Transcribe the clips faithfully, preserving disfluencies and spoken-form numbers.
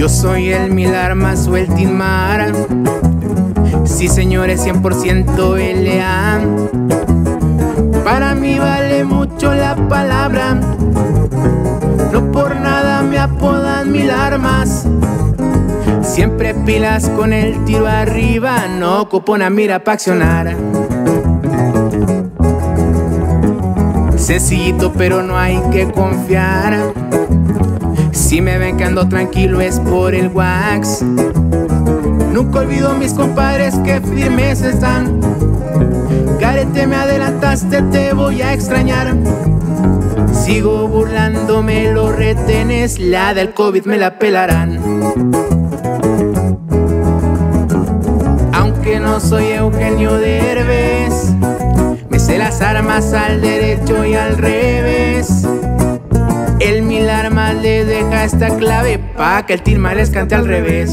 Yo soy el Mil Armas o el Tilmara. Sí, señores, cien por ciento L A. Para mí vale mucho la palabra. No por nada me apodan Mil Armas. Siempre pilas con el tiro arriba. No ocupo una mira pa' accionar. Sencillito, pero no hay que confiar. Si me ven que ando tranquilo es por el wax. Nunca olvido a mis compadres que firmes están. Garete, me adelantaste, te voy a extrañar. Sigo burlándome, los retenes, la del COVID me la pelarán. Aunque no soy Eugenio Derbez, me sé las armas al derecho y al revés. El Mil Armas les deja esta clave pa' que el Tilma les cante al revés.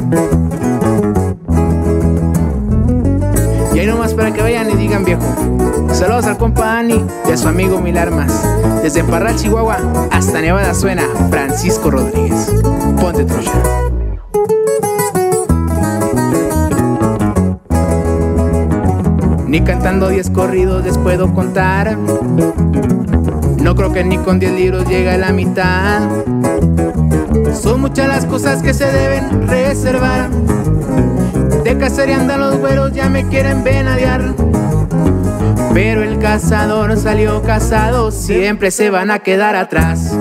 Y ahí nomás para que vayan y digan viejo. Saludos al compa Ani y a su amigo Mil Armas. Desde Parral, Chihuahua hasta Nevada suena Francisco Rodríguez. Ponte trucha. Ni cantando diez corridos les puedo contar. No creo que ni con diez libros llegue a la mitad. Son muchas las cosas que se deben reservar. De cacería andan los güeros, ya me quieren venadear. Pero el cazador salió cazado, siempre se van a quedar atrás.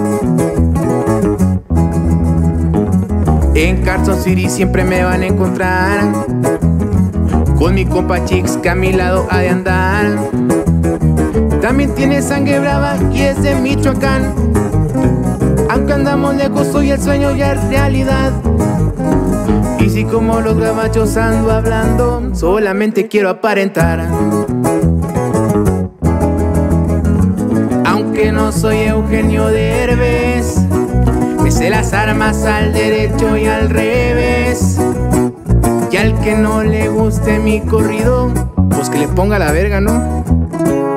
En Carson City siempre me van a encontrar con mi compa Chix que a mi lado ha de andar. También tiene sangre brava y es de Michoacán. Aunque andamos lejos, hoy el sueño ya es realidad. Y si como los gabachos ando hablando, solamente quiero aparentar. Aunque no soy Eugenio Derbez, me sé las armas al derecho y al revés. Y al que no le guste mi corrido, pues que le ponga la verga, ¿no?